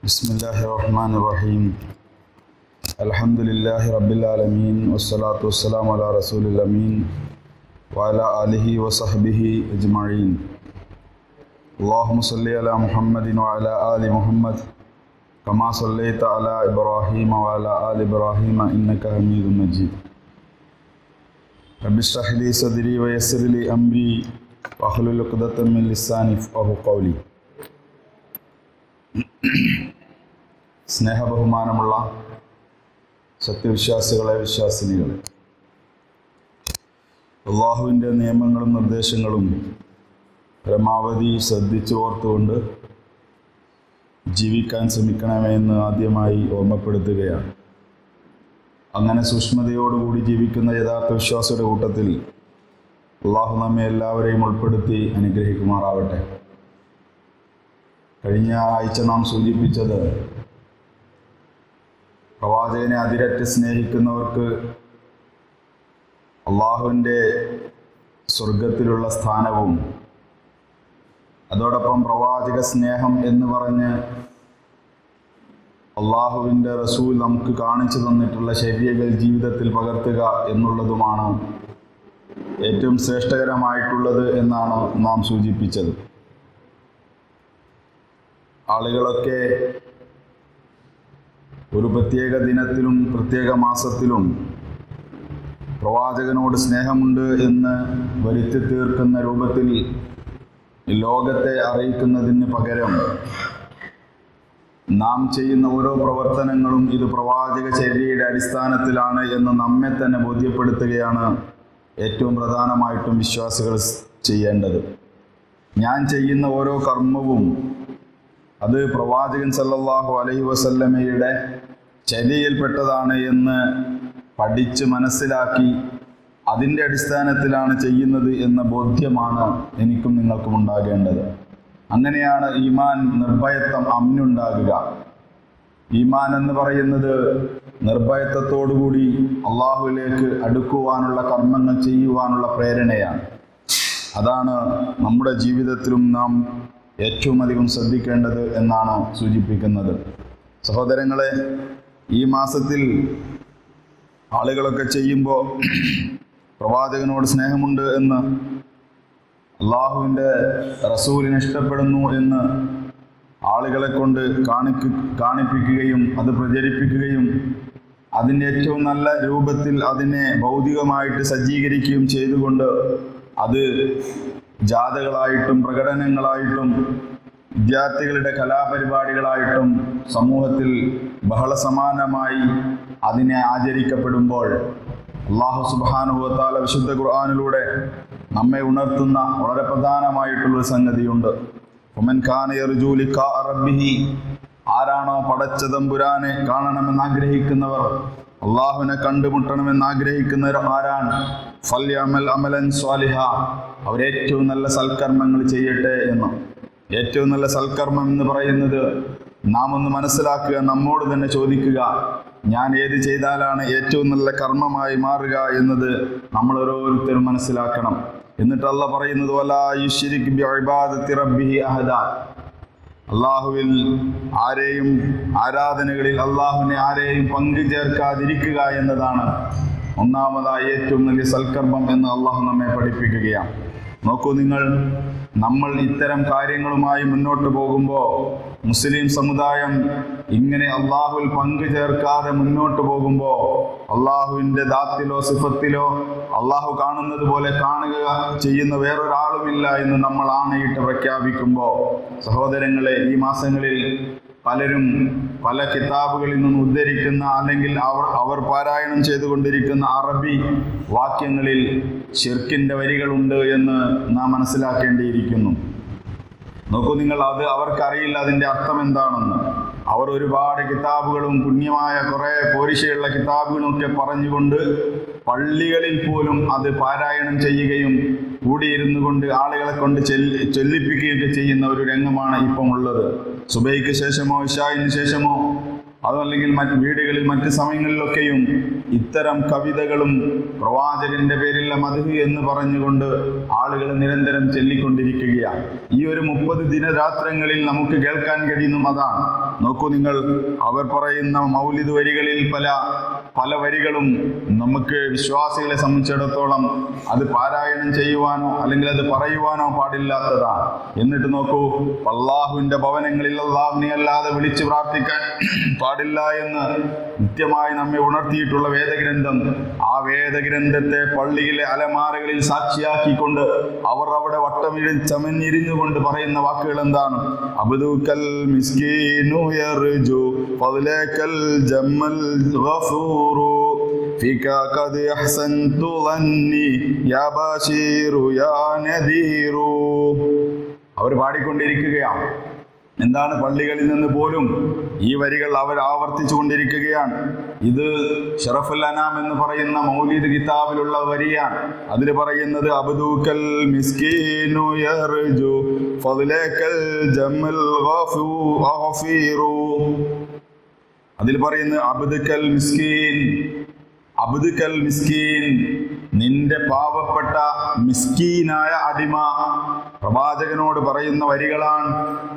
Bismillahirrahmanirrahim. Alhamdulillahi Rabbil Alameen. Wassalatu wassalamu ala Rasulil Ameen. Wa ala alihi wa sahbihi ajma'in. Allahumma salli ala Muhammadin wa ala ali Muhammad. Kama sallaita ala Ibrahim wa ala ali Ibrahim innaka Hamidum Majid. Rabbi shrah li sadri wa yassir li amri wa hlul 'uqdatam min lisani yafqahu qawli. സ്നേഹബഹുമാനമുള്ള സത്യവിശ്വാസികളെ, വിശ്വാസിനികളെ, അള്ളാഹുവിൻ്റെ നിയമങ്ങളും നിർദ്ദേശങ്ങളും പരമാവധി ശ്രദ്ധിച്ചു ഓർത്തുകൊണ്ട് ജീവിക്കാൻ ശ്രമിക്കണമെന്ന് ആദ്യമായി ഓർമ്മപ്പെടുത്തുകയാണ്. അങ്ങനെ സൂക്ഷ്മതയോടുകൂടി ജീവിക്കുന്ന യഥാർത്ഥ വിശ്വാസിയുടെ കൂട്ടത്തിൽ അള്ളാഹു നമ്മെ എല്ലാവരെയും ഉൾപ്പെടുത്തി അനുഗ്രഹിക്കുമാറാവട്ടെ. കഴിഞ്ഞ ആഴ്ച നാം സൂചിപ്പിച്ചത് പ്രവാചകനെ അതിരറ്റ് സ്നേഹിക്കുന്നവർക്ക് അള്ളാഹുവിൻ്റെ സ്വർഗത്തിലുള്ള സ്ഥാനവും, അതോടൊപ്പം പ്രവാചക സ്നേഹം എന്ന് പറഞ്ഞ് അള്ളാഹുവിൻ്റെ റസൂൽ നമുക്ക് കാണിച്ചു തന്നിട്ടുള്ള ശരീഅകൾ ജീവിതത്തിൽ പകർത്തുക എന്നുള്ളതുമാണ് ഏറ്റവും ശ്രേഷ്ഠകരമായിട്ടുള്ളത് എന്നാണ് നാം സൂചിപ്പിച്ചത്. ആളുകളൊക്കെ ഒരു പ്രത്യേക ദിനത്തിലും പ്രത്യേക മാസത്തിലും പ്രവാചകനോട് സ്നേഹമുണ്ട് എന്ന് വരുത്തി തീർക്കുന്ന രൂപത്തിൽ ലോകത്തെ അറിയിക്കുന്നതിന് പകരം നാം ചെയ്യുന്ന ഓരോ പ്രവർത്തനങ്ങളും ഇത് പ്രവാചക ചര്യയുടെ അടിസ്ഥാനത്തിലാണ് എന്ന് നമ്മെ തന്നെ ബോധ്യപ്പെടുത്തുകയാണ് ഏറ്റവും പ്രധാനമായിട്ടും വിശ്വാസികൾ ചെയ്യേണ്ടത്. ഞാൻ ചെയ്യുന്ന ഓരോ കർമ്മവും അത് പ്രവാചകൻ സല്ലല്ലാഹു അലൈഹി വസല്ലമയുടെ ചര്യയിൽപ്പെട്ടതാണ് എന്ന് പഠിച്ച് മനസ്സിലാക്കി അതിൻ്റെ അടിസ്ഥാനത്തിലാണ് ചെയ്യുന്നത് എന്ന ബോധ്യമാണ് എനിക്കും നിങ്ങൾക്കും ഉണ്ടാകേണ്ടത്. അങ്ങനെയാണ് ഈമാൻ, നിർഭയത്വം, അമ്നുണ്ടാകുക. ഈമാൻ എന്ന് പറയുന്നത് നിർഭയത്വത്തോടുകൂടി അള്ളാഹുവിലേക്ക് അടുക്കുവാനുള്ള കർമ്മങ്ങൾ ചെയ്യുവാനുള്ള പ്രേരണയാണ്. അതാണ് നമ്മുടെ ജീവിതത്തിലും നാം ഏറ്റവും അധികം ശ്രദ്ധിക്കേണ്ടത് എന്നാണ് സൂചിപ്പിക്കുന്നത്. സഹോദരങ്ങളെ, ഈ മാസത്തിൽ ആളുകളൊക്കെ ചെയ്യുമ്പോൾ പ്രവാചകനോട് സ്നേഹമുണ്ട് എന്ന്, അള്ളാഹുവിൻ്റെ റസൂലിനെ ഇഷ്ടപ്പെടുന്നു എന്ന് ആളുകളെ കൊണ്ട് കാണിപ്പിക്കുകയും അത് പ്രചരിപ്പിക്കുകയും അതിൻ്റെ ഏറ്റവും നല്ല രൂപത്തിൽ അതിനെ ഭൗതികമായിട്ട് സജ്ജീകരിക്കുകയും ചെയ്തുകൊണ്ട് അത് ജാഥകളായിട്ടും പ്രകടനങ്ങളായിട്ടും വിദ്യാർത്ഥികളുടെ കലാപരിപാടികളായിട്ടും സമൂഹത്തിൽ ബഹളസമാനമായി അതിനെ ആചരിക്കപ്പെടുമ്പോൾ അല്ലാഹു സുബ്ഹാനഹു വ തആല വിശുദ്ധ ഖുർആനിലൂടെ നമ്മെ ഉണർത്തുന്ന വളരെ പ്രധാനമായിട്ടുള്ളൊരു സംഗതിയുണ്ട്. വമൻ കാന യർജൂ ലിഖാ റബ്ബിഹി, ആരാണോ പടച്ച തമ്പുരാനെ കാണണമെന്ന് ആഗ്രഹിക്കുന്നവർ, അള്ളാഹുവിനെ കണ്ടുമുട്ടണമെന്ന് ആഗ്രഹിക്കുന്നവർ ആരാണ്? ഫല്യഅമൽ അമലൻ സ്വാലിഹ, അവരേറ്റവും നല്ല സൽക്കർമ്മങ്ങൾ ചെയ്യട്ടെ എന്ന്. ഏറ്റവും നല്ല സൽക്കർമ്മം എന്ന് പറയുന്നത് നാം ഒന്ന് മനസ്സിലാക്കുക, നമ്മോട് തന്നെ ചോദിക്കുക, ഞാൻ ഏത് ചെയ്താലാണ് ഏറ്റവും നല്ല കർമ്മമായി മാറുക എന്നത് നമ്മൾ ഓരോരുത്തരും മനസ്സിലാക്കണം. എന്നിട്ട് അല്ലാഹ് പറയുന്നത് വലാ യുശ്രിക് ബിഇബാദത്തി റബ്ബിഹി അഹദ, അള്ളാഹുവിൽ ആരെയും, ആരാധനകളിൽ അള്ളാഹുവിനെ ആരെയും പങ്കു ചേർക്കാതിരിക്കുക എന്നതാണ് ഒന്നാമതായി ഏറ്റവും വലിയ സൽക്കർമ്മം എന്ന് അള്ളാഹു നമ്മെ പഠിപ്പിക്കുകയാണ്. നോക്കൂ നിങ്ങൾ, നമ്മൾ ഇത്തരം കാര്യങ്ങളുമായി മുന്നോട്ട് പോകുമ്പോൾ മുസ്ലിം സമുദായം ഇങ്ങനെ അള്ളാഹുവിൽ പങ്കു ചേർക്കാതെ മുന്നോട്ട് പോകുമ്പോൾ അള്ളാഹുവിൻ്റെ ദാത്തിലോ സിഫത്തിലോ അള്ളാഹു കാണുന്നത് പോലെ കാണുക ചെയ്യുന്ന വേറൊരാളുമില്ല എന്ന് നമ്മൾ ആണയിട്ട് പ്രഖ്യാപിക്കുമ്പോൾ, സഹോദരങ്ങളെ, ഈ മാസങ്ങളിൽ പലരും പല കിതാബുകളിൽ നിന്ന് ഉദ്ധരിക്കുന്ന അല്ലെങ്കിൽ അവർ പാരായണം ചെയ്തുകൊണ്ടിരിക്കുന്ന അറബി വാക്യങ്ങളിൽ ശിർക്കിൻ്റെ വരികളുണ്ട് എന്ന് നാം മനസ്സിലാക്കേണ്ടിയിരിക്കുന്നു. നോക്കൂ നിങ്ങൾ, അത് അവർക്കറിയില്ല അതിൻ്റെ അർത്ഥം എന്താണെന്ന്. അവർ ഒരുപാട് കിതാബുകളും പുണ്യമായ കുറേ പോരിശയുള്ള കിതാബുകളും ഒക്കെ പറഞ്ഞുകൊണ്ട് പള്ളികളിൽ പോലും അത് പാരായണം ചെയ്യുകയും കൂടിയിരുന്നു കൊണ്ട് ആളുകളെ കൊണ്ട് ചൊല്ലിപ്പിക്കുകയൊക്കെ ചെയ്യുന്ന ഒരു രംഗമാണ് ഇപ്പം ഉള്ളത്. സുബൈക്ക് ശേഷമോ ഇശായിന് ശേഷമോ അതല്ലെങ്കിൽ മറ്റ് വീടുകളിൽ മറ്റ് സമയങ്ങളിലൊക്കെയും ഇത്തരം കവിതകളും പ്രവാചകന്റെ പേരിലുള്ള മദ്ഹ് എന്ന് പറഞ്ഞുകൊണ്ട് ആളുകൾ നിരന്തരം ചൊല്ലിക്കൊണ്ടിരിക്കുകയാണ്. ഈ ഒരു 30 ദിനരാത്രങ്ങളിൽ നമുക്ക് കേൾക്കാൻ കഴിയുന്നതും അതാണ്. നോക്കൂ നിങ്ങൾ, അവർ പറയുന്ന മൗലിദ് വരികളിൽ പല വരികളും നമുക്ക് വിശ്വാസികളെ സംബന്ധിച്ചിടത്തോളം അത് പാരായണം ചെയ്യുവാനോ അല്ലെങ്കിൽ അത് പറയുവാനോ പാടില്ലാത്തതാണ്. എന്നിട്ട് നോക്കൂ, അള്ളാഹുവിൻ്റെ ഭവനങ്ങളിൽ അള്ളാഹുവിനെ അല്ലാതെ വിളിച്ച് പ്രാർത്ഥിക്കാൻ പാടില്ല എന്ന് നിത്യമായി നമ്മെ ഉണർത്തിയിട്ടുള്ള വേദഗ്രന്ഥം, ആ വേദഗ്രന്ഥത്തെ പള്ളിയിലെ അലമാരകളിൽ സാക്ഷിയാക്കിക്കൊണ്ട് അവർ അവിടെ ചമഞ്ഞിരിഞ്ഞുകൊണ്ട് പറയുന്ന വാക്കുകൾ എന്താണ്? അബ്ദുക്കൽ മിസ്കീനു യർജു ഫദ്ലകൽ ജമ്മൽ ഗഫൂറു ഫിക ഖദ് അഹ്സൻതു ളന്നി യാ ബശീറു യാ നദീറു. അവർ പാടിക്കൊണ്ടിരിക്കുകയാണ്. എന്താണ്? പള്ളികളിൽ നിന്ന് പോലും ഈ വരികൾ അവർ ആവർത്തിച്ചു കൊണ്ടിരിക്കുകയാണ്. ഇത് ഷറഫുൽ അനാം എന്ന് പറയുന്ന മൗലിദ് കിതാബിലുള്ള വരിയാണ്. അതിൽ പറയുന്നത് അബ്ദുക്കൽ മിസ്കീനു യർജു ഫദ്ലകൽ ജമ്മൽ ഗഫീറു. അതിൽ പറയുന്നത് അബ്ദുക്കൽ മിസ്കീൻ, അബ്ദുക്കൽ മിസ്കീൻ, നിന്റെ പാവപ്പെട്ട മിസ്കീനായ അടിമ. പ്രവാചകനോട് പറയുന്ന വരികളാണ്.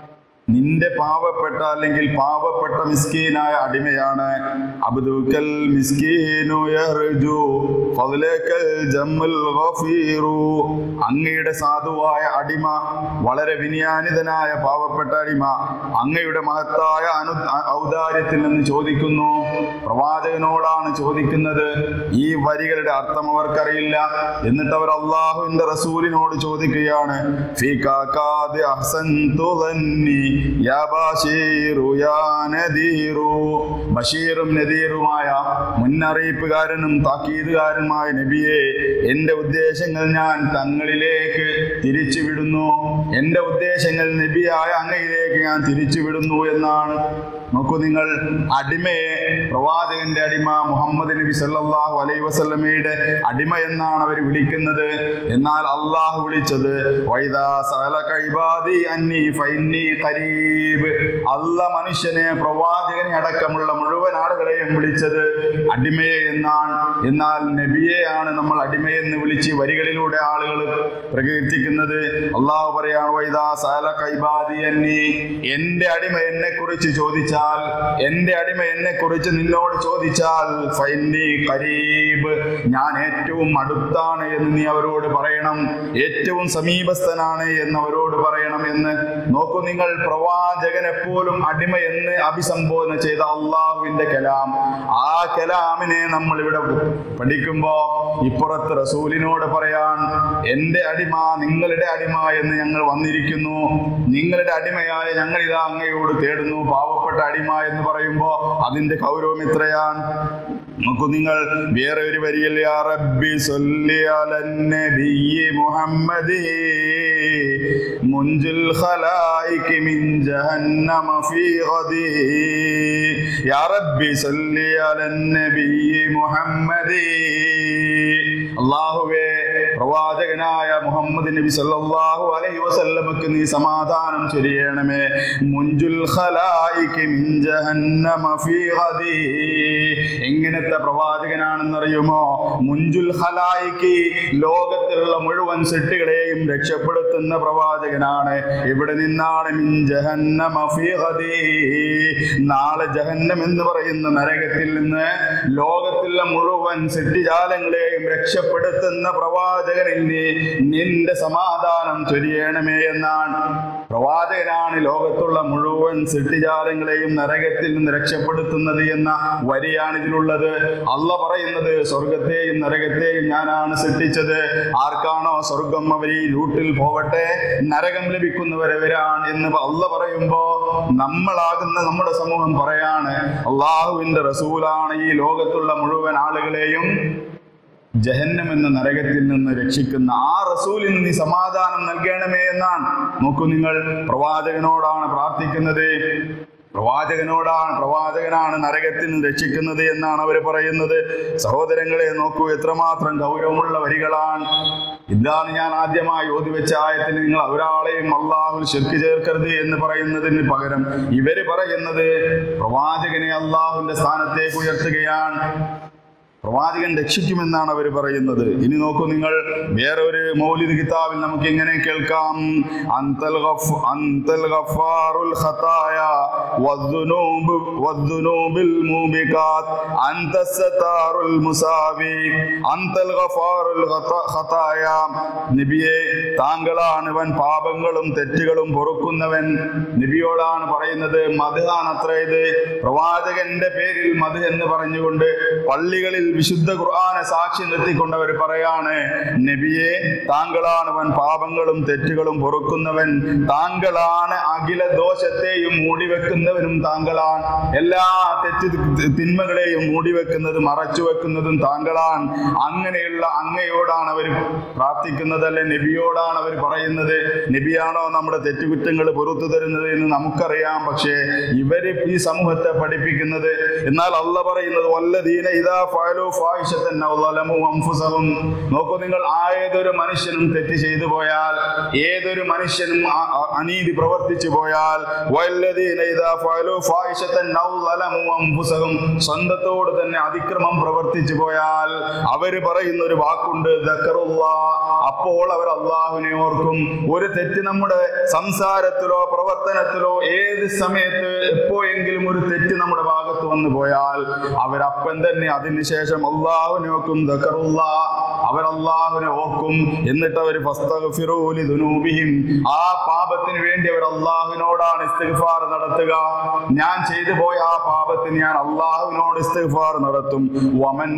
നിന്റെ പാവപ്പെട്ട അല്ലെങ്കിൽ പാവപ്പെട്ട മിസ്കീനായ അടിമയാണ്. അബ്ദുക്കൽ മിസ്കീനു യർജു ഫദ്ലകൽ ജമ്മൽ ഗഫീറു. അങ്ങയുടെ സാധുവായ അടിമ, വളരെ വിനയാനിതനായ പാവപ്പെട്ട അടിമ അങ്ങയുടെ മഹത്തായ ഔദാര്യത്തിൽ നിന്ന് ചോദിക്കുന്നു. പ്രവാചകനോടാണ് ചോദിക്കുന്നത്. ഈ വരികളുടെ അർത്ഥം അവർക്കറിയില്ല. എന്നിട്ട് അവർ അള്ളാഹുവിന്റെ റസൂലിനോട് ചോദിക്കുകയാണ്. ഫിക ഖദ് അഹ്സൻതു ളന്നി യാ ബശീറു യാ നദീറു. ബഷീറും നദീറുമായ മുന്നറിയിപ്പുകാരനും താക്കീതുകാരനുമായ നബിയെ, എൻ്റെ ഉദ്ദേശങ്ങൾ ഞാൻ തങ്ങളിലേക്ക് തിരിച്ചുവിടുന്നു. എൻ്റെ ഉദ്ദേശങ്ങൾ നബിയായ അങ്ങയിലേക്ക് ഞാൻ തിരിച്ചുവിടുന്നു എന്നാണ്. നോക്കൂ നിങ്ങൾ, അടിമയെ, പ്രവാചകന്റെ അടിമ മുഹമ്മദ് നബി സല്ലല്ലാഹു അലൈഹി വസല്ലമയുടെ അടിമ എന്നാണ് അവർ വിളിക്കുന്നത്. എന്നാൽ അള്ളാഹു വിളിച്ചത് വൈദാ സഅലക ഇബാദി അന്നി ഫഇന്നി ഖരീബ്. അല്ലാഹ് മനുഷ്യനെ, പ്രവാചകനെ അടക്കമുള്ള മുഴുവൻ ആളുകളെയും വിളിച്ചത് അടിമയെ എന്നാണ്. എന്നാൽ നബിയെയാണ് നമ്മൾ അടിമയെന്ന് വിളിച്ച് വരികളിലൂടെ ആളുകൾ പ്രകീർത്തിക്കുന്നത്. അള്ളാഹു പറയാണ് വൈദാ സഅലക ഇബാദി അന്നി, എൻ്റെ അടിമ എന്നെ കുറിച്ച് ചോദിച്ചാൽ, എൻ്റെ അടിമ എന്നെ കുറിച്ച് നിന്നോട് ചോദിച്ചാൽ ഫഇന്നി ഖരീബ്, ഞാൻ ഏറ്റവും അടുത്താണ് എന്ന് നീ അവരോട് പറയണം, ഏറ്റവും സമീപസ്ഥനാണ് എന്ന് അവരോട് പറയണം എന്ന്. നോക്കൂ നിങ്ങൾ, പ്രവാചകൻ എപ്പോഴും അടിമ എന്ന് അഭിസംബോധന ചെയ്ത അള്ളാഹുവിന്റെ കലാം, ആ കലാമിനെ നമ്മൾ ഇവിടെ പഠിക്കുമ്പോ ഇപ്പുറത്ത് റസൂലിനോട് പറയാൻ, എൻ്റെ അടിമ നിങ്ങളുടെ അടിമ എന്ന് ഞങ്ങൾ വന്നിരിക്കുന്നു, നിങ്ങളുടെ അടിമയായ ഞങ്ങൾ ഇതാ അങ്ങയോട് തേടുന്നു. പാവപ്പെട്ട അടിമ എന്ന് പറയുമ്പോ അതിന്റെ ഗൗരവം എത്രയാണ്. നോക്കൂ നിങ്ങൾ, വേറെ ഒരു വരിയിൽ യാ റബ്ബി സല്ലി അലൻ നബിയ്യി മുഹമ്മദി മുൻജിൽ ഖലായികി മിൻ ജഹന്നമ ഫീ ഗദി. യാ റബ്ബി സല്ലി അലൻ നബിയ്യി മുഹമ്മദി. അല്ലാഹുവേ, പ്രവാചകനായ മുഹമ്മദ് നബി സല്ലല്ലാഹു അലൈഹി വസല്ലമക്ക് നീ സമാധാനം ചൊരിയണമേ. മുൻജുൽ ഖലായികി മിൻ ജഹന്നമ ഫീ ഗദി. എങ്ങനത്തെ പ്രവാചകനാണെന്നറിയുമോ? മുൻജുൽ ഖലായികി, ലോകത്തിലുള്ള മുഴുവൻ സൃഷ്ടികളെയും രക്ഷപ്പെടുത്തുന്ന പ്രവാചകനാണ്. ഇവിടെ നിന്നാണ് മിൻ ജഹന്നമ ഫീ ഗദി. നാളെ ജഹന്നം എന്ന് പറയുന്ന നരകത്തിൽ നിന്ന് ലോകത്തിലുള്ള മുഴുവൻ സൃഷ്ടിജാലങ്ങളെയും രക്ഷപ്പെടുത്തുന്ന പ്രവാചകനിൽ നിന്റെ സമാധാനം ചൊരിയണമേ എന്നാണ്. പ്രവാചകനാണ് ലോകത്തുള്ള മുഴുവൻ സൃഷ്ടിജാലങ്ങളെയും നരകത്തിൽ നിന്ന് രക്ഷപ്പെടുത്തുന്നത് എന്ന വരിയാണ് ഇതിലുള്ളത്. അള്ളാഹ് പറയുന്നത് സ്വർഗത്തെയും നരകത്തെയും ഞാനാണ് സൃഷ്ടിച്ചത്. ആർക്കാണോ സ്വർഗം അവർ ഈ റൂട്ടിൽ പോവട്ടെ, നരകം ലഭിക്കുന്നവരെ വരാൻ എന്ന് അള്ളാഹ് പറയുമ്പോ നമ്മളാകുന്ന നമ്മുടെ സമൂഹം പറയാണ്, അള്ളാഹുവിന്റെ റസൂലാണ് ഈ ലോകത്തുള്ള മുഴുവൻ ആളുകളെയും ജഹന്നം എന്ന നരകത്തിൽ നിന്ന് രക്ഷിക്കുന്ന. ആ റസൂലിന് നീ സമാധാനം നൽകണമേ എന്നാണ്. നോക്കൂ നിങ്ങൾ, പ്രവാചകനോടാണ് പ്രാർത്ഥിക്കുന്നത്. പ്രവാചകനാണ് നരകത്തിൽ നിന്ന് രക്ഷിക്കുന്നത് എന്നാണ് അവർ പറയുന്നത്. സഹോദരങ്ങളെ, നോക്കൂ എത്രമാത്രം ഗൗരവമുള്ള വരികളാണ്. ഇതാണ് ഞാൻ ആദ്യമായി ഓതിവെച്ച ആയത്തിൽ നിങ്ങൾ ഒരാളെയും അള്ളാഹുൽ ശിർക്ക് ചേർക്കരുത് എന്ന് പറയുന്നതിന് പകരം ഇവര് പറയുന്നത് പ്രവാചകനെ അള്ളാഹുവിന്റെ സ്ഥാനത്തേക്ക് ഉയർത്തുകയാണ്. പ്രവാചകൻ രക്ഷിക്കുമെന്നാണ് അവർ പറയുന്നത്. ഇനി നോക്കൂ നിങ്ങൾ, വേറെ ഒരു മൗലിദ് കിതാബിൽ നമുക്ക് ഇങ്ങനെ കേൾക്കാം: അന്തൽ ഗഫാറുൽ ഖതായ വദ്ദുനൂബിൽ മൂബികാത്ത് അന്തസ് സത്താറുൽ മുസാവി അന്തൽ ഗഫാറുൽ ഖതായ. നബിയെ, താങ്കളാണ് വൻ പാപങ്ങളും തെറ്റുകളും പൊറുക്കുന്നവൻ. നബിയോടാണ് പറയുന്നത്. മദ്ഹാണ് അത്ര ഇത്. പ്രവാചകന്റെ പേരിൽ മദ്ഹ് എന്ന് പറഞ്ഞുകൊണ്ട് പള്ളികളിൽ വിശുദ്ധ ഖുർആനെ സാക്ഷി നിർത്തിക്കൊണ്ടവർ പറയാണ്: നബിയെ, താങ്കളാണ് വൻ പാപങ്ങളും തെറ്റുകളും പൊറുക്കുന്നവൻ. താങ്കളാണ് അഖില ദോഷത്തെയും മൂടിവെക്കുന്നവനും. താങ്കളാണ് എല്ലാ തിന്മകളെയും മൂടിവെക്കുന്നതും മറച്ചു വെക്കുന്നതും താങ്കളാണ്. അങ്ങനെയുള്ള അങ്ങയോടാണ് അവർ പ്രാർത്ഥിക്കുന്നതല്ലേ, നബിയോടാണ് അവർ പറയുന്നത്. നബിയാണോ നമ്മുടെ തെറ്റുകുറ്റങ്ങൾ പൊറുത്തു തരുന്നത് എന്ന് നമുക്കറിയാം. പക്ഷേ ഇവര് ഈ സമൂഹത്തെ പഠിപ്പിക്കുന്നത്. എന്നാൽ അള്ളാഹ് പറയുന്നത് വല്ലദീന ഇദാ ഫഅലു ഫാഹിശതൻ ഔ ളലമു അൻഫുസഹും. നോക്കൂ നിങ്ങൾ, ഏതൊരു മനുഷ്യനും തെറ്റ് ചെയ്തു പോയാൽ, ഏതൊരു മനുഷ്യനും അനീതി പ്രവർത്തിച്ചു പോയാൽ, വല്ലദീന ഇദാ ഫഅലു ഫാഹിശതൻ ഔ ളലമു അൻഫുസഹും, സ്വന്തത്തോട് തന്നെ അതിക്രമം പ്രവർത്തിച്ചു പോയാൽ അവര് പറയുന്ന ഒരു വാക്കുണ്ട്, ദക്കറുല്ലാഹ്. അപ്പോൾ അവർ അള്ളാഹുവിനെ ഓർക്കും. ഒരു തെറ്റ് നമ്മുടെ സംസാരത്തിലോ പ്രവർത്തനത്തിലോ ഏത് സമയത്ത് എപ്പോഴെങ്കിലും ഒരു തെറ്റ് നമ്മുടെ ഭാഗത്ത് വന്നു പോയാൽ അവരപ്പൻ തന്നെ അതിനുശേഷം അള്ളാഹുവിനെ ഓർക്കും. ദക്കറുല്ലാഹ്, അവർ അള്ളാഹുവിനെ ഓർക്കും. എന്നിട്ട് അവർ ഫസ്തഗ്ഫിറൂ ലിദുനൂബിഹിം, ആ പാപത്തിന് വേണ്ടി അവർ അള്ളാഹുവിനോടാണ് ഇസ്തിഗ്ഫാർ നടത്തുക. ഞാൻ ചെയ്തു പോയ ആ പാപത്തിന് ഞാൻ അള്ളാഹുവിനോട് ഇസ്തിഗ്ഫാർ നടത്തും. വമൻ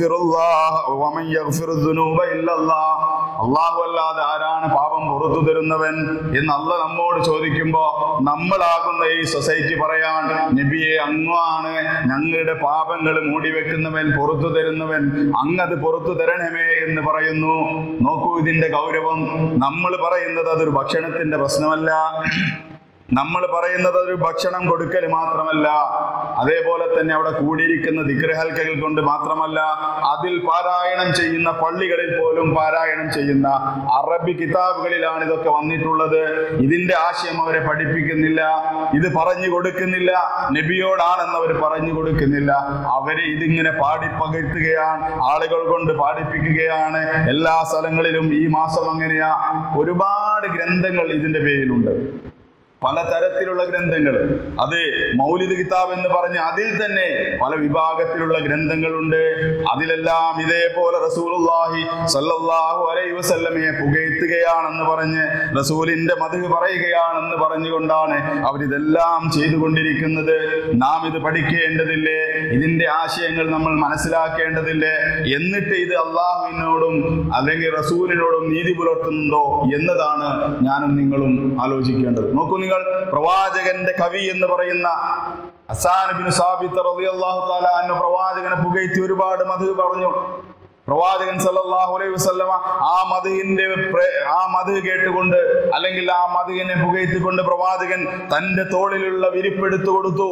യഗ്ഫിറുദ്ദുനൂബ ഇല്ലല്ലാഹ്, അള്ളാഹു അല്ലാതെ ആരാണ് പാപം പുറത്തു തരുന്നവൻ എന്ന് അള്ളാഹ് നമ്മോട് ചോദിക്കുമ്പോ നമ്മളാകുന്ന ഈ സൊസൈറ്റി പറയാൻ: നബിയെ, അങ്ങാണ് ഞങ്ങളുടെ പാപങ്ങൾ മൂടിവെക്കുന്നവൻ, പുറത്തു തരുന്നവൻ, അങ്ങത് പുറത്തു തരണമേ എന്ന് പറയുന്നു. നോക്കൂ ഇതിന്റെ ഗൗരവം. നമ്മൾ പറയുന്നത് അതൊരു ഭക്ഷണത്തിന്റെ പ്രശ്നമല്ല, നമ്മൾ പറയുന്നത് ഒരു ഭക്ഷണം കൊടുക്കൽ മാത്രമല്ല, അതേപോലെ തന്നെ അവിടെ കൂടിയിരിക്കുന്ന ദിക്റ് ഹൽക്കകൾ കൊണ്ട് മാത്രമല്ല, അതിൽ പാരായണം ചെയ്യുന്ന പള്ളികളിൽ പോലും പാരായണം ചെയ്യുന്ന അറബി കിതാബുകളിലാണ് ഇതൊക്കെ വന്നിട്ടുള്ളത്. ഇതിന്റെ ആശയം അവരെ പഠിപ്പിക്കുന്നില്ല, ഇത് പറഞ്ഞു കൊടുക്കുന്നില്ല, നബിയോടാണെന്ന് അവർ പറഞ്ഞു കൊടുക്കുന്നില്ല. അവര് ഇതിങ്ങനെ പാടിപ്പകർത്തുകയാണ്, ആളുകൾ കൊണ്ട് പാടിപ്പിക്കുകയാണ്. എല്ലാ സ്ഥലങ്ങളിലും ഈ മാസം അങ്ങനെയാ. ഒരുപാട് ഗ്രന്ഥങ്ങൾ ഇതിന്റെ പേരിലുണ്ട്, പലതരത്തിലുള്ള ഗ്രന്ഥങ്ങൾ. അത് മൗലിദ് കിതാബ് എന്ന് പറഞ്ഞ് അതിൽ തന്നെ പല വിഭാഗത്തിലുള്ള ഗ്രന്ഥങ്ങളുണ്ട്. അതിലെല്ലാം ഇതേപോലെ റസൂലുള്ളാഹി സ്വല്ലല്ലാഹു അലൈഹി വസല്ലമയെ പുകഴ്ത്തുകയാണെന്ന് പറഞ്ഞ്, റസൂലിന്റെ മദ്ഹ് പറയുകയാണെന്ന് പറഞ്ഞുകൊണ്ടാണ് അവരിതെല്ലാം ചെയ്തുകൊണ്ടിരിക്കുന്നത്. നാം ഇത് പഠിക്കേണ്ടതില്ലേ? ഇതിന്റെ ആശയങ്ങൾ നമ്മൾ മനസ്സിലാക്കേണ്ടതില്ലേ? എന്നിട്ട് ഇത് അള്ളാഹുവിനോടും അല്ലെങ്കിൽ റസൂലിനോടും നീതി പുലർത്തുന്നുണ്ടോ എന്നതാണ് ഞാനും നിങ്ങളും ആലോചിക്കേണ്ടത്. നോക്കൂ നിങ്ങൾ, പ്രവാചകന്റെ കവി എന്ന് പറയുന്ന ഹസ്സാൻ ഇബ്നു സാബിത്ത് റളിയല്ലാഹു തആല അൻഹു പ്രവാചകനെ പുകഴ്ത്തി ഒരുപാട് മദ്ഹ് പറഞ്ഞു. പ്രവാചകൻ സല്ലല്ലാഹു അലൈഹി വസല്ലമ ആ മദ്ഹ് കേട്ടുകൊണ്ട് അല്ലെങ്കിൽ ആ മദ്ഹിനെ പുകഴ്ത്തിക്കൊണ്ട് പ്രവാചകൻ തന്റെ തോളിലുള്ള വിരിപ്പെടുത്തു കൊടുത്തു.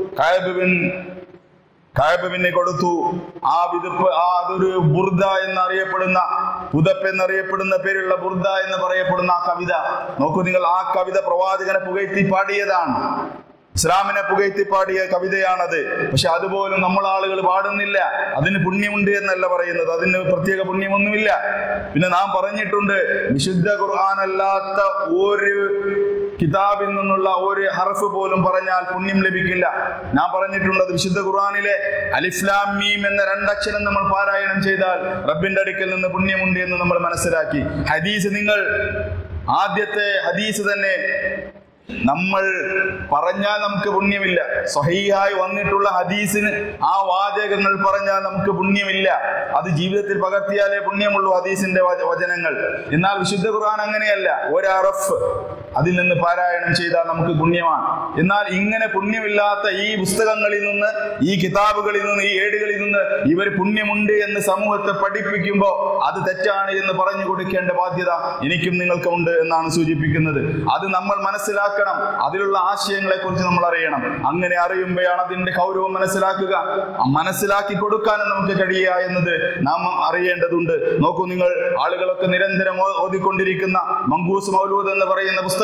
കഅബിനെ കൊടുത്തു. ആ വിതുപ്പ്, അതൊരു ബുർദ എന്നറിയപ്പെടുന്ന, പുതപ്പ് എന്നറിയപ്പെടുന്ന പേരുള്ള ബുർദ എന്ന് പറയപ്പെടുന്ന ആ കവിത നോക്കൂ നിങ്ങൾ. ആ കവിത പ്രവാചകനെ പുകഴ്ത്തി പാടിയതാണ്, ഇസ്ലാമിനെ പുകഴ്ത്തി പാടിയ കവിതയാണത്. പക്ഷെ അതുപോലും നമ്മൾ ആളുകൾ പാടുന്നില്ല. അതിന് പുണ്യമുണ്ട് എന്നല്ല പറയുന്നത്, അതിന് പ്രത്യേക പുണ്യമൊന്നുമില്ല. പിന്നെ നാം പറഞ്ഞിട്ടുണ്ട്, വിശുദ്ധ ഖുർആൻ അല്ലാത്ത ഒരു കിതാബിൽ നിന്നുള്ള ഒരു ഹർഫ് പോലും പറഞ്ഞാൽ പുണ്യം ലഭിക്കില്ല. ഞാൻ പറഞ്ഞിട്ടുള്ളത്, വിശുദ്ധ ഖുർആനിലെ അലിഫ് ലാം മീം എന്ന രണ്ടക്ഷരം നമ്മൾ പാരായണം ചെയ്താൽ റബ്ബിന്റെ അടുക്കൽ നിന്ന് പുണ്യമുണ്ട് എന്ന് നമ്മൾ മനസ്സിലാക്കി. ഹദീസ്, നിങ്ങൾ ആദ്യത്തെ ഹദീസ് തന്നെ നമ്മൾ പറഞ്ഞാൽ നമുക്ക് പുണ്യമില്ല. സ്വഹീഹായി വന്നിട്ടുള്ള ഹദീസിന് ആ വാചകങ്ങൾ പറഞ്ഞാൽ നമുക്ക് പുണ്യമില്ല. അത് ജീവിതത്തിൽ പകർത്തിയാലേ പുണ്യമുള്ളൂ ഹദീസിന്റെ വചനങ്ങൾ. എന്നാൽ വിശുദ്ധ ഖുർആൻ അങ്ങനെയല്ല. ഒരു അറഫ് അതിൽ നിന്ന് പാരായണം ചെയ്താൽ നമുക്ക് പുണ്യമാണ്. എന്നാൽ ഇങ്ങനെ പുണ്യമില്ലാത്ത ഈ പുസ്തകങ്ങളിൽ നിന്ന്, ഈ കിതാബുകളിൽ നിന്ന്, ഈ ഏടുകളിൽ നിന്ന് ഇവർ പുണ്യമുണ്ട് എന്ന് സമൂഹത്തെ പഠിപ്പിക്കുമ്പോൾ അത് തെറ്റാണ് എന്ന് പറഞ്ഞു കൊടുക്കേണ്ട ബാധ്യത എനിക്കും നിങ്ങൾക്കും ഉണ്ട് എന്നാണ് സൂചിപ്പിക്കുന്നത്. അത് നമ്മൾ മനസ്സിലാക്കണം. അതിലുള്ള ആശയങ്ങളെ കുറിച്ച് നമ്മൾ അറിയണം. അങ്ങനെ അറിയുമ്പോഴാണ് അതിന്റെ ഗൗരവം മനസ്സിലാക്കുക. മനസ്സിലാക്കി കൊടുക്കാനും നമുക്ക് കഴിയുക എന്നത് നാം അറിയേണ്ടതുണ്ട്. നോക്കൂ നിങ്ങൾ, ആളുകളൊക്കെ നിരന്തരം ഓതിക്കൊണ്ടിരിക്കുന്ന മങ്കൂസ് മൗലൂദ് എന്ന് പറയുന്ന പുസ്തകം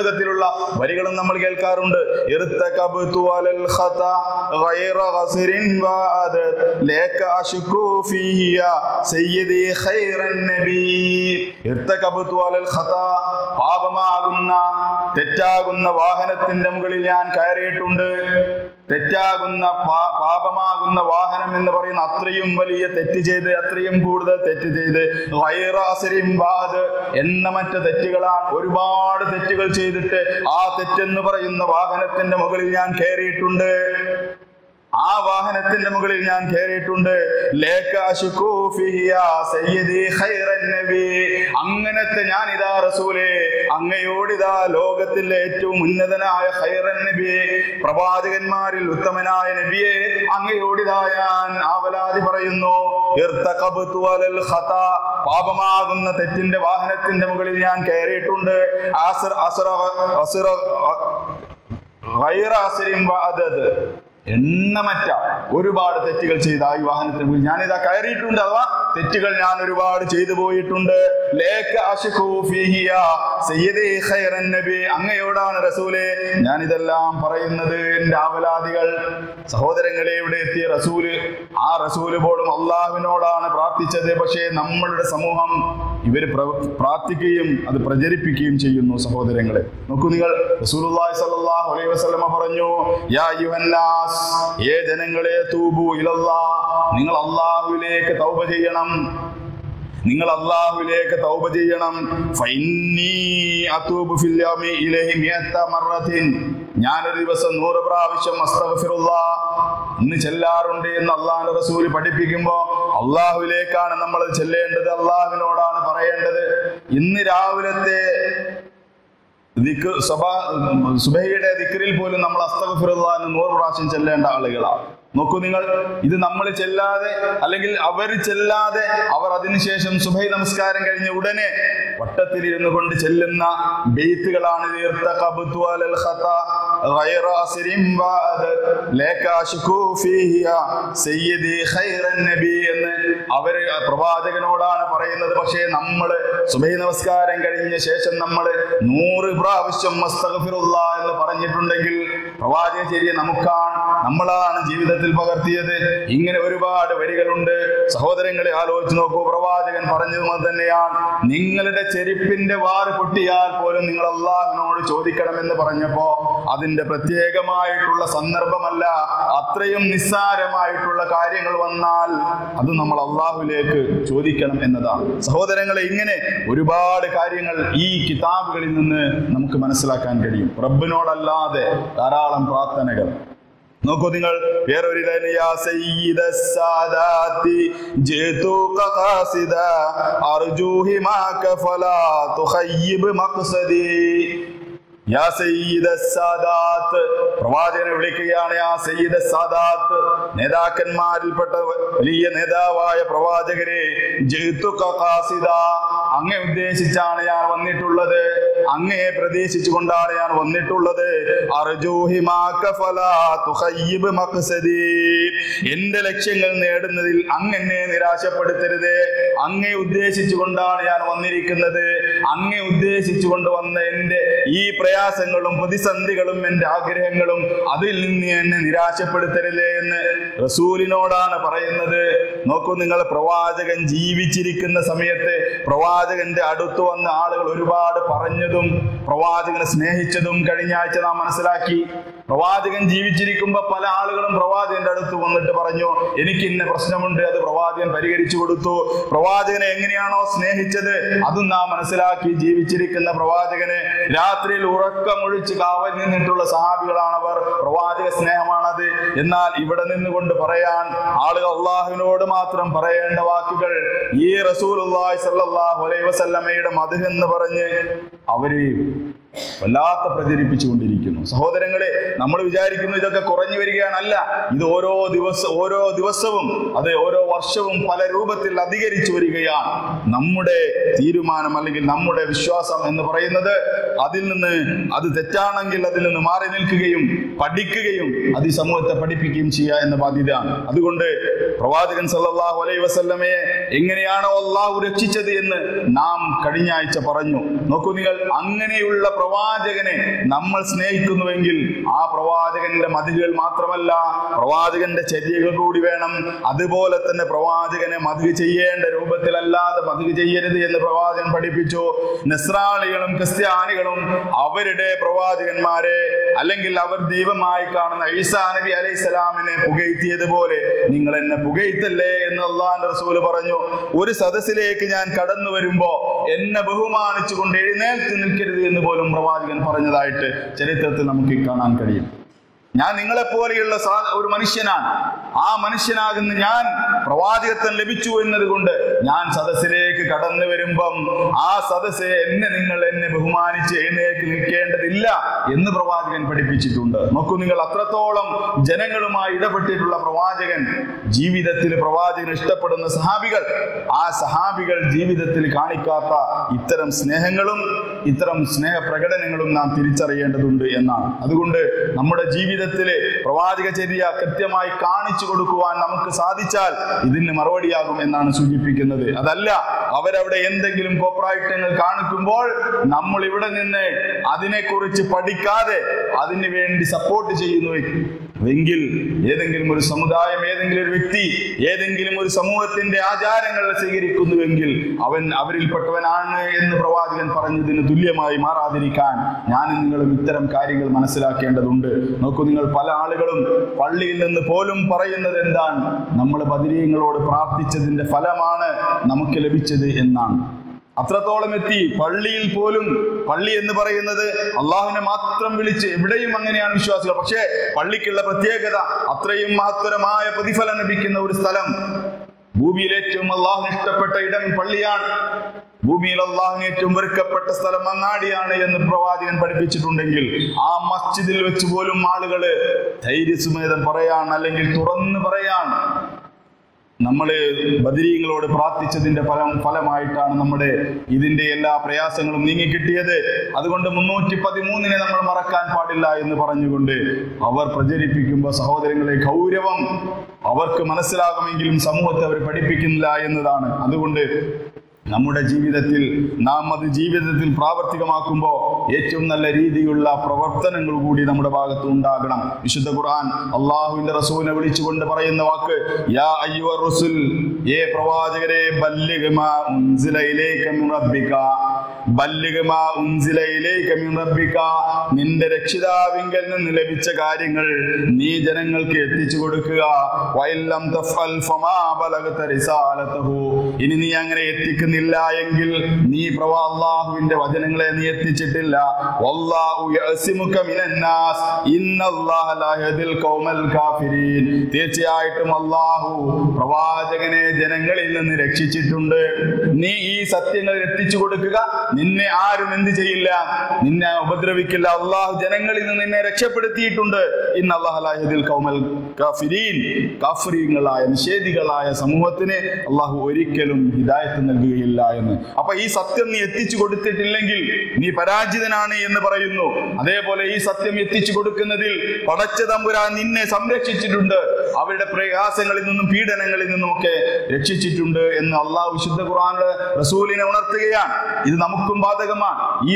പുസ്തകത്തിലുള്ള വരികളും നമ്മൾ കേൾക്കാറുണ്ട്. ഇർതകബ്തു അലൽ ഖതാ ഗൈറ ഖസ്രിൻ വഅദത് ലക അശ്കു ഫീഹി യാ സയ്യിദി ഖൈറൻ നബി. ഇർതകബ്തു അലൽ ഖതാ, പാപമാകുന്ന തെറ്റാകുന്ന വാഹനത്തിന്റെ മുകളിൽ ഞാൻ കയറിയിട്ടുണ്ട്. തെറ്റാകുന്ന പാപമാകുന്ന വാഹനം എന്ന് പറയുന്ന അത്രയും വലിയ തെറ്റ് ചെയ്ത്, അത്രയും കൂടുതൽ തെറ്റ് ചെയ്ത്, ഗൈറ ഖസ്രിൻ വഅദ് എണ്ണമറ്റ തെറ്റുകളാണ്. ഒരുപാട് തെറ്റുകൾ ചെയ്തിട്ട് ആ തെറ്റെന്ന് പറയുന്ന വാഹനത്തിന്റെ മുകളിൽ ഞാൻ കയറിയിട്ടുണ്ട്. ആ വാഹനത്തിന്റെ മുകളിൽ ഞാൻ കയറിയിട്ടുണ്ട്. അങ്ങനത്തെ ഞാൻ ഇതാ റസൂലേ, അങ്ങയോടിതാ ലോകത്തിലെ ഏറ്റവും ഉന്നതനായ ഖൈറൻ നബിയെ, പ്രവാചകന്മാരിൽ ഉത്തമനായ നബിയെ, അങ്ങയോടിതാ ഞാൻ ആവലാതി പറയുന്നു. ഇർതകബ്തു അലൽ ഖതാ, പാപമാകുന്ന തെറ്റിന്റെ വാഹനത്തിന്റെ മുകളിൽ ഞാൻ കയറിയിട്ടുണ്ട്. എണ്ണമറ്റ ഒരുപാട് തെറ്റുകൾ ചെയ്ത ഈ വാഹനത്തിന് മുന്നിൽ ഞാനിതാ കയറിയിട്ടുണ്ട്. അഥവാ തെറ്റുകൾ ഞാൻ ഒരുപാട് ചെയ്തു പോയിട്ടുണ്ട്. അങ്ങയോടാണ് റസൂലേ ഞാനിതെല്ലാം പറയുന്നത്, എന്റെ ആവലാദികൾ. സഹോദരങ്ങളെ, ഇവിടെ എത്തിയ റസൂല്, ആ റസൂല് പോലും അള്ളാഹുവിനോടാണ് പ്രാർത്ഥിച്ചത്. പക്ഷേ നമ്മളുടെ സമൂഹം ഇവർ പ്രാർത്ഥിക്കുകയും അത് പ്രചരിപ്പിക്കുകയും ചെയ്യുന്നു. സഹോദരങ്ങളെ നോക്കൂ നിങ്ങൾ, റസൂലുള്ളാഹി സ്വല്ലല്ലാഹു അലൈഹി വസല്ലമ പറഞ്ഞു, യാ അയ്യുഹന്നാസ്, ഏ ജനങ്ങളെ, തൂബു ഇലല്ലാഹ്, നിങ്ങൾ അള്ളാഹുവിലേക്ക് തൗബ ചെയ്യണം. നിങ്ങൾ അള്ളാഹുവിലേക്ക് തൗബ ചെയ്യണം. ഫഇന്നീ അതൂബു ഫിൽ യൗമി ഇലൈഹി മിഅത മറത്തിൻ, ഞാനൊരു ദിവസം 100 പ്രാവശ്യം അസ്തഗ്ഫിറുല്ലാഹ് ഇന്ന് ചെല്ലാറുണ്ട് എന്ന് അള്ളാഹുവിന്റെ റസൂൽ പഠിപ്പിക്കുമ്പോൾ അള്ളാഹുവിലേക്കാണ് നമ്മൾ ചെല്ലേണ്ടത്, അള്ളാഹുവിനോടാണ് പറയേണ്ടത്. ഇന്ന് രാവിലത്തെ സുബഹിയുടെ ദിക്റിൽ പോലും നമ്മൾ അസ്തഗ്ഫിറുല്ലാഹ് എന്ന് 100 പ്രാവശ്യം ചെല്ലേണ്ട ആളുകളാണ്. നോക്കൂ നിങ്ങൾ, ഇത് നമ്മൾ ചെല്ലാതെ, അല്ലെങ്കിൽ അവർ ചെല്ലാതെ, അവർ അതിനുശേഷം സുബഹി നമസ്കാരം കഴിഞ്ഞ ഉടനെ വട്ടത്തിലിരുന്നു കൊണ്ട് ചെല്ലുന്ന ബെയ്ത്തുകളാണ് ഇർതകബ്തു അലൽ ഖതാ ഗൈറ ഖസ്രിൻ വഅദത് ലക അശ്കു ഫീഹി യാ സയ്യിദി ഖൈറൻ നബി എന്ന് അവർ പ്രവാചകനോടാണ് പറയുന്നത്. പക്ഷേ നമ്മൾ സുബഹി നമസ്കാരം കഴിഞ്ഞ ശേഷം നമ്മൾ 100 പ്രാവശ്യം അസ്തഗ്ഫിറുല്ലാഹ് എന്ന് പറഞ്ഞിട്ടുണ്ടെങ്കിൽ പ്രവാചക ശരിയെ നമ്മളാണ് ജീവിതത്തിൽ പകർത്തിയത്. ഇങ്ങനെ ഒരുപാട് വരികളുണ്ട്. സഹോദരങ്ങളെ ആലോചിച്ച് നോക്കൂ, പ്രവാചകൻ പറഞ്ഞത് തന്നെയാണ്. നിങ്ങളുടെ ചെരുപ്പിന്റെ വാറ് പൊട്ടിയാൽ പോലും നിങ്ങൾ അള്ളാഹുവിനോട് ചോദിക്കണമെന്ന് പറഞ്ഞപ്പോ അതിന്റെ പ്രത്യേകമായിട്ടുള്ള സന്ദർഭമല്ല, അത്രയും നിസ്സാരമായിട്ടുള്ള കാര്യങ്ങൾ വന്നാൽ അത് നമ്മൾ അള്ളാഹുവിലേക്ക് ചോദിക്കണം എന്നതാണ്. സഹോദരങ്ങളെ, ഇങ്ങനെ ഒരുപാട് കാര്യങ്ങൾ ഈ കിതാബുകളിൽ നിന്ന് നമുക്ക് മനസ്സിലാക്കാൻ കഴിയും. റബ്ബിനോടല്ലാതെ ധാരാളം പ്രാർത്ഥനകൾ. നോക്കൂ നിങ്ങൾ, വേറൊരു പ്രവാചകനെ വിളിക്കുകയാണ്. യാ സയ്യിദ സാദാത്ത്, നേതാക്കന്മാരിൽപ്പെട്ട വലിയ നേതാവായ പ്രവാചകരെ, അങ്ങയെ ഉദ്ദേശിച്ചാണ് ഞാൻ വന്നിട്ടുള്ളത്, അങ്ങയെ പ്രതീക്ഷിച്ചുകൊണ്ടാണ് ഞാൻ വന്നിട്ടുള്ളത്. എന്റെ ലക്ഷ്യങ്ങൾ നേടുന്നതിൽ അങ്ങെന്നെ നിരാശപ്പെടുത്തരുത്. അങ്ങയെ ഉദ്ദേശിച്ചുകൊണ്ടാണ് ഞാൻ വന്നിരിക്കുന്നത്. അങ്ങയെ ഉദ്ദേശിച്ചുകൊണ്ട് വന്ന എന്റെ ഈ പ്രയാസങ്ങളും പ്രതിസന്ധികളും എന്റെ ആഗ്രഹങ്ങളും അതിൽ നിന്ന് എന്നെ നിരാശപ്പെടുത്തരുതേ എന്ന് റസൂലിനോടാണ് പറയുന്നത്. നോക്കൂ നിങ്ങൾ, പ്രവാചകൻ ജീവിച്ചിരിക്കുന്ന സമയത്ത് പ്രവാചകന്റെ അടുത്ത് വന്ന ആളുകൾ ഒരുപാട് പറഞ്ഞതും പ്രവാചകനെ സ്നേഹിച്ചതും കഴിഞ്ഞ ആഴ്ച നാം മനസ്സിലാക്കി. പ്രവാചകൻ ജീവിച്ചിരിക്കുമ്പോ പല ആളുകളും പ്രവാചകന്റെ അടുത്ത് വന്നിട്ട് പറഞ്ഞു, എനിക്ക് ഇന്ന പ്രശ്നമുണ്ട്, അത് പ്രവാചകൻ പരിഹരിച്ചു കൊടുത്തു. പ്രവാചകനെ എങ്ങനെയാണോ സ്നേഹിച്ചത് അതും നാം മനസ്സിലാക്കി. ജീവിച്ചിരിക്കുന്ന പ്രവാചകനെ രാത്രിയിൽ ഉറക്കമൊഴിച്ച് കാവൽ നിന്നിട്ടുള്ള സഹാബികളാണവർ. പ്രവാചക സ്നേഹമാണത്. എന്നാൽ ഇവിടെ നിന്നുകൊണ്ട് പറയാൻ ആളുകൾ അള്ളാഹുവിനോട് മാത്രം പറയേണ്ട വാക്കുകൾ ഈ റസൂലുള്ളാഹി സ്വല്ലല്ലാഹു അലൈഹി വസല്ലമയുടെ മദ്ഹ് എന്ന് പറഞ്ഞ് അവര് വല്ലാത്ത പ്രചരിപ്പിച്ചുകൊണ്ടിരിക്കും. വന്നുകൊണ്ടിരിക്കുന്നു. സഹോദരങ്ങളെ, നമ്മൾ വിചാരിക്കുന്നു ഇതൊക്കെ കുറഞ്ഞു വരികയാണല്ല. ഇത് ഓരോ ദിവസവും അത് ഓരോ വർഷവും പല രൂപത്തിൽ അധികരിച്ചു വരികയാണ്. നമ്മുടെ തീരുമാനം അല്ലെങ്കിൽ നമ്മുടെ വിശ്വാസം എന്ന് പറയുന്നത് അത് തെറ്റാണെങ്കിൽ അതിൽ നിന്ന് മാറി നിൽക്കുകയും പഠിക്കുകയും അത് ഈ സമൂഹത്തെ പഠിപ്പിക്കുകയും ചെയ്യുക എന്ന ബാധ്യതയാണ്. അതുകൊണ്ട് പ്രവാചകൻ സല്ലല്ലാഹു അലൈഹി വസല്ലമയെ എങ്ങനെയാണോ അല്ലാഹു രക്ഷിച്ചത് എന്ന് നാം കഴിഞ്ഞ ആഴ്ച പറഞ്ഞു. നോക്കൂ നിങ്ങൾ, അങ്ങനെയുള്ള പ്രവാചകനെ നമ്മൾ സ്നേഹിക്കുന്നുവെങ്കിൽ ആ പ്രവാചകന്റെ മതിലുകൾ മാത്രമല്ല, പ്രവാചകന്റെ ചര്യകൾ കൂടി വേണം. അതുപോലെ തന്നെ പ്രവാചകനെ മതില് ചെയ്യേണ്ട രൂപത്തിലല്ലാതെ മതില് ചെയ്യരുത് എന്ന് പ്രവാചകൻ പഠിപ്പിച്ചു. നസ്രാണികളും ക്രിസ്ത്യാനികളും അവരുടെ പ്രവാചകന്മാരെ അല്ലെങ്കിൽ അവർ ദൈവമായി കാണുന്ന ഈസാ നബി അലൈഹിസ്സലാമിനെ പുകഴ്ത്തിയതുപോലെ നിങ്ങൾ എന്നെ പുകഴ്ത്തല്ലേ എന്ന് അല്ലാഹുവിന്റെ റസൂൽ പറഞ്ഞു. ഒരു സദസ്സിലേക്ക് ഞാൻ കടന്നു വരുമ്പോ എന്നെ ബഹുമാനിച്ചുകൊണ്ട് എഴുന്നേൽത്ത് നിൽക്കരുത് എന്ന് പോലും പ്രവാചകൻ പറഞ്ഞതായിട്ട് ചരിത്രത്തിൽ നമുക്ക് കാണാൻ കഴിയും. ഞാൻ നിങ്ങളെപ്പോലെയുള്ള ഒരു മനുഷ്യനാണ്. ആ മനുഷ്യനാകുന്ന ഞാൻ പ്രവാചകത്വം ലഭിച്ചു എന്നതുകൊണ്ട് ഞാൻ സദസ്സിലേക്ക് കടന്നു വരുമ്പം ആ സദസ്സ് എന്നെ ബഹുമാനിച്ച് എഴുന്നേൽക്ക് നിൽക്കേണ്ടതില്ല എന്ന് പ്രവാചകൻ പഠിപ്പിച്ചിട്ടുണ്ട്. നോക്കൂ നിങ്ങൾ, അത്രത്തോളം ജനങ്ങളുമായി ഇടപെട്ടിട്ടുള്ള പ്രവാചകൻ, ജീവിതത്തിൽ പ്രവാചകൻ ഇഷ്ടപ്പെടുന്ന സഹാബികൾ, ആ സഹാബികൾ ജീവിതത്തിൽ കാണിക്കാത്ത ഇത്തരം സ്നേഹങ്ങളും ഇത്തരം സ്നേഹപ്രകടനങ്ങളും നാം തിരിച്ചറിയേണ്ടതുണ്ട് എന്നാണ്. അതുകൊണ്ട് നമ്മുടെ ജീവിതത്തിലെ പ്രവാചക ചര്യ കൃത്യമായി കാണിച്ചു കൊടുക്കുവാൻ നമുക്ക് സാധിച്ചാൽ ഇതിന് മറുപടിയാകും എന്നാണ് സൂചിപ്പിക്കുന്നത്. അതല്ല അവരവിടെ എന്തെങ്കിലും കോപ്രായങ്ങൾ കാണിക്കുമ്പോൾ നമ്മൾ ഇവിടെ നിന്ന് അതിനെക്കുറിച്ച് പഠിക്കാതെ അതിനു വേണ്ടി സപ്പോർട്ട് ചെയ്യുന്നുവെങ്കിൽ ഏതെങ്കിലും ഒരു സമുദായം, ഏതെങ്കിലും ഒരു വ്യക്തി, ഏതെങ്കിലും ഒരു സമൂഹത്തിന്റെ ആചാരങ്ങൾ സ്വീകരിക്കുന്നുവെങ്കിൽ അവൻ അവരിൽപ്പെട്ടവനാണ് എന്ന് പ്രവാചകൻ പറഞ്ഞതിന് തുല്യമായി മാറാതിരിക്കാൻ ഞാനും നിങ്ങളും ഇത്തരം കാര്യങ്ങൾ മനസ്സിലാക്കേണ്ടതുണ്ട്. നോക്കൂ നിങ്ങൾ, പല ആളുകളും പള്ളിയിൽ നിന്ന് പോലും പറയുന്നത് എന്താണ്? നമ്മൾ ബദരീങ്ങളോട് പ്രാർത്ഥിച്ചതിന്റെ ഫലമാണ് നമുക്ക് ലഭിച്ചത് എന്നാണ്. അത്രത്തോളം എത്തി. പള്ളിയിൽ പോലും, പള്ളി എന്ന് പറയുന്നത് അള്ളാഹുവിനെ മാത്രം വിളിച്ച്, എവിടെയും അങ്ങനെയാണ് വിശ്വാസികൾ. പക്ഷേ പള്ളിക്കുള്ള പ്രത്യേകത, അത്രയും മഹത്തരമായ പ്രതിഫലം ലഭിക്കുന്ന ഒരു സ്ഥലം, ഭൂമിയിൽ ഏറ്റവും അള്ളാഹുവിന് ഇഷ്ടപ്പെട്ട ഇടം പള്ളിയാണ്. ഭൂമിയിൽ അള്ളാഹുവിന് ഏറ്റവും വെറുക്കപ്പെട്ട സ്ഥലം അങ്ങാടിയാണ് എന്ന് പ്രവാചകൻ പഠിപ്പിച്ചിട്ടുണ്ടെങ്കിൽ ആ മസ്ജിദിൽ വെച്ച് പോലും ആളുകള് ധൈര്യസുമേതം പറയാൻ, അല്ലെങ്കിൽ തുറന്ന് പറയാൻ, നമ്മള് ബദരീങ്ങളോട് പ്രാർത്ഥിച്ചതിന്റെ ഫലമായിട്ടാണ് നമ്മുടെ ഇതിന്റെ എല്ലാ പ്രയാസങ്ങളും നീങ്ങിക്കിട്ടിയത്. അതുകൊണ്ട് 313 നമ്മൾ മറക്കാൻ പാടില്ല എന്ന് പറഞ്ഞുകൊണ്ട് അവർ പ്രചരിപ്പിക്കുമ്പോൾ സഹോദരങ്ങളെ, ഗൗരവം അവർക്ക് മനസ്സിലാകുമെങ്കിലും സമൂഹത്തെ അവർ പഠിപ്പിക്കുന്നില്ല എന്നതാണ്. അതുകൊണ്ട് നമ്മുടെ ജീവിതത്തിൽ നാം അത് ജീവിതത്തിൽ പ്രാവർത്തികമാക്കുമ്പോൾ ഏറ്റവും നല്ല രീതിയിലുള്ള പ്രവർത്തനങ്ങൾ കൂടി നമ്മുടെ ഭാഗത്ത് ഉണ്ടാകണം. വിശുദ്ധ ഖുർആൻ അള്ളാഹുവിന്റെ റസൂലിനെ വിളിച്ചുകൊണ്ട് പറയുന്ന വാക്ക്, യാ അയ്യുഹർ റസൂൽ, ഏ പ്രവാചകരെ, ബല്ലിഗ് മാ ഉൻസില ഇലൈക മിൻ റബ്ബിക, ബല്ലിഗ് മാ ഉൻസില ഇലൈക മിൻ റബ്ബിക, നിന്റെ രക്ഷിതാവിങ്കൽ നിന്ന് ലഭിച്ച കാര്യങ്ങൾ നീ ജനങ്ങൾക്ക് എത്തിച്ചു കൊടുക്കുക. വഇല്ലം തഫഅൽ ഫമാ ബലഗത റിസാലതഹു, ഇനി നീ അങ്ങനെ എത്തിക്കുന്നില്ല എങ്കിൽ നീ അല്ലാഹുവിന്റെ വചനങ്ങളെ നീ എത്തിച്ചിട്ടില്ല. വല്ലാഹു യഅസിമുക മിനന്നാസ് ഇന്നല്ലാഹ ലാ യഹ്ദിൽ ഖൗമൽ കാഫിരീൻ, തീർച്ചയായിട്ടും അല്ലാഹു പ്രവാചകനെ ജനങ്ങളിൽ നിന്ന് രക്ഷിച്ചിട്ടുണ്ട്. നീ ഈ സത്യങ്ങൾ എത്തിച്ചു കൊടുക്കുക, നിന്നെ ആരും എന്ത് ചെയ്യില്ല, നിന്നെ ഉപദ്രവിക്കില്ല. അല്ലാഹു ജനങ്ങളിൽ നിന്ന് നിന്നെ രക്ഷപ്പെടുത്തിയിട്ടുണ്ട്. ഇന്നല്ലാഹ ലാ യഹ്ദിൽ ഖൗമൽ കാഫിരീൻ, കാഫിരീങ്ങളായ നിഷേധികളായ സമൂഹത്തിന് അല്ലാഹു ഒരിക്കലും ഹിദായത്ത് നൽകുകയില്ല എന്ന്. അപ്പൊ ഈ സത്യം നീ എത്തിച്ചു കൊടുത്തിട്ടില്ലെങ്കിൽ നീ പരാജിതനാണ് എന്ന് പറയുന്നു. അതേപോലെ ഈ സത്യം എത്തിച്ചു കൊടുക്കുന്നതിൽ പടച്ച തമ്പുരാൻ നിന്നെ സംരക്ഷിച്ചിട്ടുണ്ട്, അവരുടെ പ്രയാസങ്ങളിൽ നിന്നും പീഡനങ്ങളിൽ നിന്നുമൊക്കെ രക്ഷിച്ചിട്ടുണ്ട് എന്ന് അള്ളാഹു വിശുദ്ധ ഖുർആനിലെ റസൂലിനെ ഉണർത്തുകയാണ്. ഇത് നമുക്കും ബാധകമാണ്. ഈ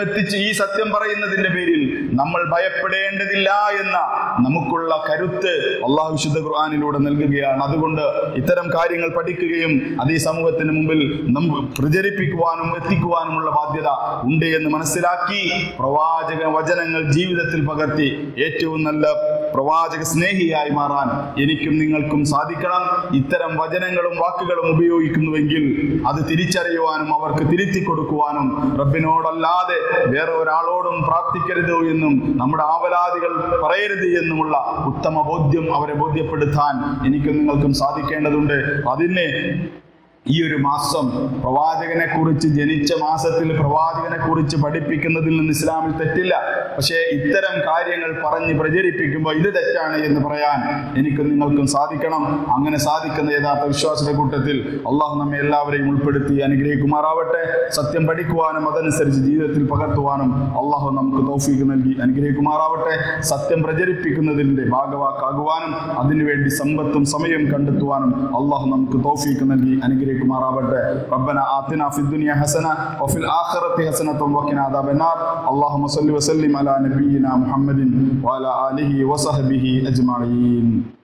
സത്യം പറയുന്നതിന്റെ പേരിൽ നമ്മൾ ഭയപ്പെടേണ്ടതില്ല എന്ന നമുക്കുള്ള കരുത്ത് അള്ളാഹു വിശുദ്ധ ഖുർആനിലൂടെ നൽകുകയാണ്. അതുകൊണ്ട് ഇത്തരം കാര്യങ്ങൾ പഠിക്കുകയും അത് ഈ സമൂഹത്തിന് മുമ്പിൽ പ്രചരിപ്പിക്കുവാനും എത്തിക്കുവാനുമുള്ള ബാധ്യത ഉണ്ട് എന്ന് മനസ്സിലാക്കി പ്രവാചക വചനങ്ങൾ ജീവിതത്തിൽ പകർത്തി ഏറ്റവും നല്ല പ്രവാചക സ്നേഹിയായി മാറാൻ എനിക്കും നിങ്ങൾക്കും സാധിക്കണം. ഇത്തരം വചനങ്ങളും വാക്കുകളും ഉപയോഗിക്കുന്നുവെങ്കിൽ അത് തിരിച്ചറിയുവാനും അവർക്ക് തിരുത്തി കൊടുക്കുവാനും റബ്ബിനോടല്ലാതെ വേറെ ഒരാളോടും പ്രാർത്ഥിക്കരുത് എന്നും നമ്മുടെ ആവലാദികൾ പറയരുത് എന്നുമുള്ള ഉത്തമ ബോധ്യം അവരെ ബോധ്യപ്പെടുത്താൻ എനിക്കും നിങ്ങൾക്കും സാധിക്കേണ്ടതുണ്ട്. അതിനെ ഈ ഒരു മാസം പ്രവാചകനെ കുറിച്ച്, ജനിച്ച മാസത്തിൽ പ്രവാചകനെ കുറിച്ച് പഠിപ്പിക്കുന്നതിൽ നിന്ന് ഇസ്ലാമിൽ തെറ്റില്ല. പക്ഷേ ഇത്തരം കാര്യങ്ങൾ പറഞ്ഞ് പ്രചരിപ്പിക്കുമ്പോൾ ഇത് തെറ്റാണ് എന്ന് പറയാൻ എനിക്കും നിങ്ങൾക്കും സാധിക്കണം. അങ്ങനെ സാധിക്കുന്ന യഥാർത്ഥ വിശ്വാസത്തിന്റെ കൂട്ടത്തിൽ അള്ളാഹു നമ്മെ എല്ലാവരെയും ഉൾപ്പെടുത്തി അനുഗ്രഹിക്കുമാറാവട്ടെ. സത്യം പഠിക്കുവാനും അതനുസരിച്ച് ജീവിതത്തിൽ പകർത്തുവാനും അള്ളാഹു നമുക്ക് തൗഫീഖ് നൽകി അനുഗ്രഹിക്കുമാറാവട്ടെ. സത്യം പ്രചരിപ്പിക്കുന്നതിൻ്റെ ഭാഗവാക്കാകുവാനും അതിനുവേണ്ടി സമ്പത്തും സമയം കണ്ടെത്തുവാനും അള്ളാഹു നമുക്ക് തൗഫീഖ് നൽകി അനുഗ്രഹിക്കുമാറാവട്ടെ. ربنا آتنا في الدنيا حسنة وفي الآخرة حسنة وقنا عذاب النار. اللهم صل وسلم على نبينا محمد وعلى آله وصحبه أجمعين.